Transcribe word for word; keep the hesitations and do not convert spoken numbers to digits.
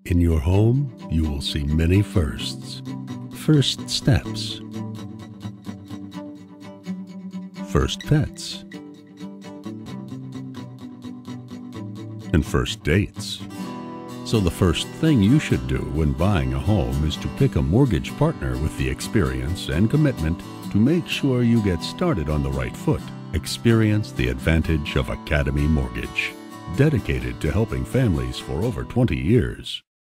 In your home, you will see many firsts. First steps. First pets. And first dates. So the first thing you should do when buying a home is to pick a mortgage partner with the experience and commitment to make sure you get started on the right foot. Experience the advantage of Academy Mortgage, dedicated to helping families for over twenty years.